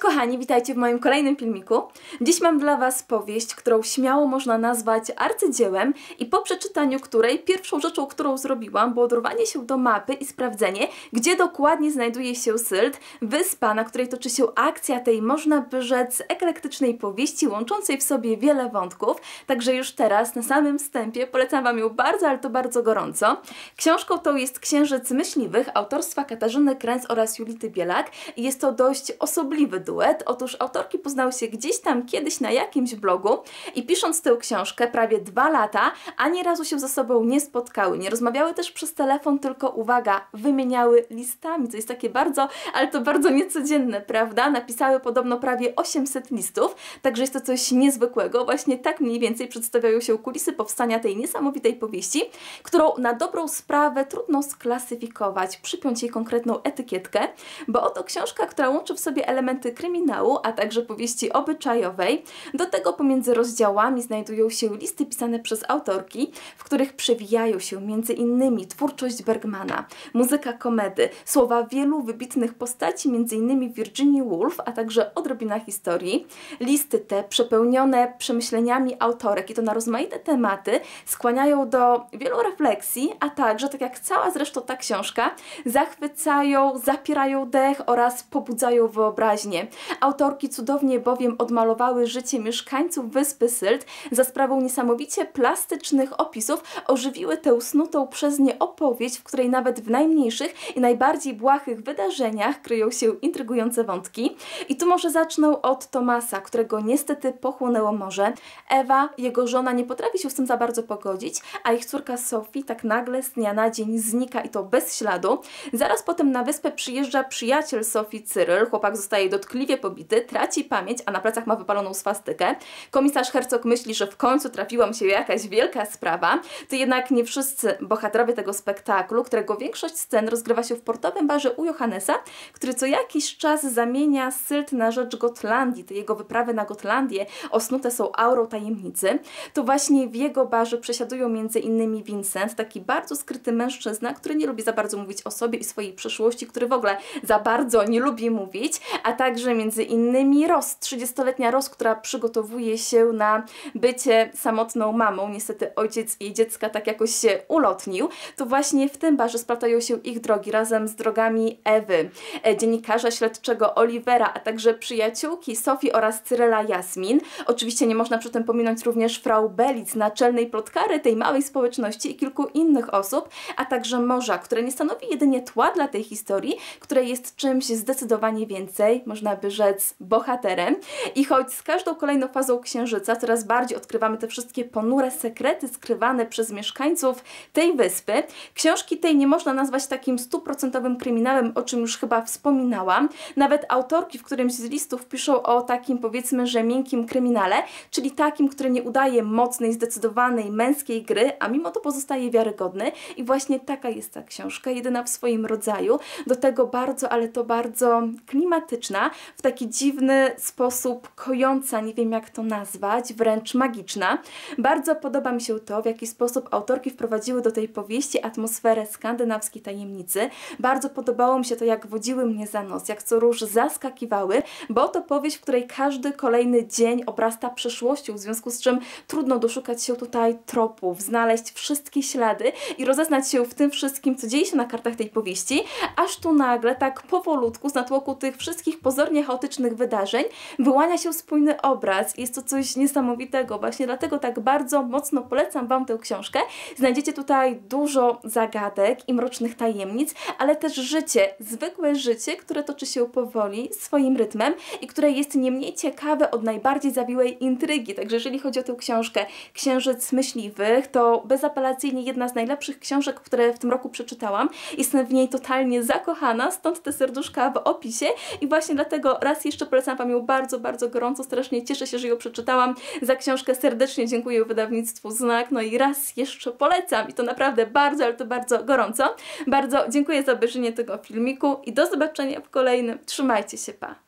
Kochani, witajcie w moim kolejnym filmiku. Dziś mam dla Was powieść, którą śmiało można nazwać arcydziełem i po przeczytaniu której pierwszą rzeczą, którą zrobiłam, było dorwanie się do mapy i sprawdzenie, gdzie dokładnie znajduje się Sylt, wyspa, na której toczy się akcja tej, można by rzec, eklektycznej powieści, łączącej w sobie wiele wątków. Także już teraz, na samym wstępie, polecam Wam ją bardzo, ale to bardzo gorąco. Książką tą jest Księżyc Myśliwych, autorstwa Katarzyny Kręc oraz Julity Bielak i jest to dość osobliwy duet. Otóż autorki poznały się gdzieś tam kiedyś na jakimś blogu i pisząc tę książkę prawie 2 lata, ani razu się ze sobą nie spotkały. Nie rozmawiały też przez telefon, tylko uwaga, wymieniały listami, co jest takie bardzo, ale to bardzo niecodzienne, prawda? Napisały podobno prawie 800 listów, także jest to coś niezwykłego. Właśnie tak mniej więcej przedstawiają się kulisy powstania tej niesamowitej powieści, którą na dobrą sprawę trudno sklasyfikować, przypiąć jej konkretną etykietkę, bo oto książka, która łączy w sobie elementy kryminału, a także powieści obyczajowej. Do tego pomiędzy rozdziałami znajdują się listy pisane przez autorki, w których przewijają się między innymi twórczość Bergmana, muzyka komedy, słowa wielu wybitnych postaci, między innymi Virginia Woolf, a także odrobina historii. Listy te, przepełnione przemyśleniami autorek i to na rozmaite tematy, skłaniają do wielu refleksji, a także, tak jak cała zresztą ta książka, zachwycają, zapierają dech oraz pobudzają wyobraźnię. Autorki cudownie bowiem odmalowały życie mieszkańców wyspy Sylt, za sprawą niesamowicie plastycznych opisów ożywiły tę snutą przez nie opowieść, w której nawet w najmniejszych i najbardziej błahych wydarzeniach kryją się intrygujące wątki. I tu może zacznę od Tomasa, którego niestety pochłonęło morze. Ewa, jego żona, nie potrafi się z tym za bardzo pogodzić, a ich córka Sophie tak nagle z dnia na dzień znika i to bez śladu. Zaraz potem na wyspę przyjeżdża przyjaciel Sophie, Cyril. Chłopak zostaje dotkliwie pobity, traci pamięć, a na plecach ma wypaloną swastykę. Komisarz Herzog myśli, że w końcu trafiła mu się jakaś wielka sprawa. To jednak nie wszyscy bohaterowie tego spektaklu, którego większość scen rozgrywa się w portowym barze u Johannesa, który co jakiś czas zamienia Sylt na rzecz Gotlandii. Te jego wyprawy na Gotlandię osnute są aurą tajemnicy. To właśnie w jego barze przesiadują między innymi Vincent, taki bardzo skryty mężczyzna, który nie lubi za bardzo mówić o sobie i swojej przeszłości, który w ogóle za bardzo nie lubi mówić, a także między innymi Ros, 30-letnia Ros, która przygotowuje się na bycie samotną mamą. Niestety ojciec jej dziecka tak jakoś się ulotnił. To właśnie w tym barze splatają się ich drogi razem z drogami Ewy, dziennikarza śledczego Olivera, a także przyjaciółki Sophie oraz Cyryla Jasmin. Oczywiście nie można przy tym pominąć również Frau Belitz, naczelnej plotkary tej małej społeczności i kilku innych osób, a także morza, które nie stanowi jedynie tła dla tej historii, które jest czymś zdecydowanie więcej, można by rzec bohaterem. I choć z każdą kolejną fazą Księżyca coraz bardziej odkrywamy te wszystkie ponure sekrety skrywane przez mieszkańców tej wyspy, książki tej nie można nazwać takim 100% kryminałem, o czym już chyba wspominałam. Nawet autorki w którymś z listów piszą o takim, powiedzmy, że miękkim kryminale, czyli takim, który nie udaje mocnej, zdecydowanej męskiej gry, a mimo to pozostaje wiarygodny. I właśnie taka jest ta książka, jedyna w swoim rodzaju, do tego bardzo, ale to bardzo klimatyczna, w taki dziwny sposób kojąca, nie wiem jak to nazwać, wręcz magiczna. Bardzo podoba mi się to, w jaki sposób autorki wprowadziły do tej powieści atmosferę skandynawskiej tajemnicy. Bardzo podobało mi się to, jak wodziły mnie za nos, jak co róż zaskakiwały, bo to powieść, w której każdy kolejny dzień obrasta przeszłością, w związku z czym trudno doszukać się tutaj tropów, znaleźć wszystkie ślady i rozeznać się w tym wszystkim, co dzieje się na kartach tej powieści, aż tu nagle, tak powolutku, z natłoku tych wszystkich pozornie chaotycznych wydarzeń, wyłania się spójny obraz. Jest to coś niesamowitego. Właśnie dlatego tak bardzo mocno polecam Wam tę książkę. Znajdziecie tutaj dużo zagadek i mrocznych tajemnic, ale też życie, zwykłe życie, które toczy się powoli, swoim rytmem i które jest nie mniej ciekawe od najbardziej zawiłej intrygi. Także jeżeli chodzi o tę książkę Księżyc Myśliwych, to bezapelacyjnie jedna z najlepszych książek, które w tym roku przeczytałam. Jestem w niej totalnie zakochana, stąd te serduszka w opisie i właśnie dlatego raz jeszcze polecam Wam ją bardzo, bardzo gorąco. Strasznie cieszę się, że ją przeczytałam. Za książkę serdecznie dziękuję wydawnictwu Znak. No i raz jeszcze polecam i to naprawdę bardzo, ale to bardzo gorąco. Bardzo dziękuję za obejrzenie tego filmiku i do zobaczenia w kolejnym. Trzymajcie się, pa!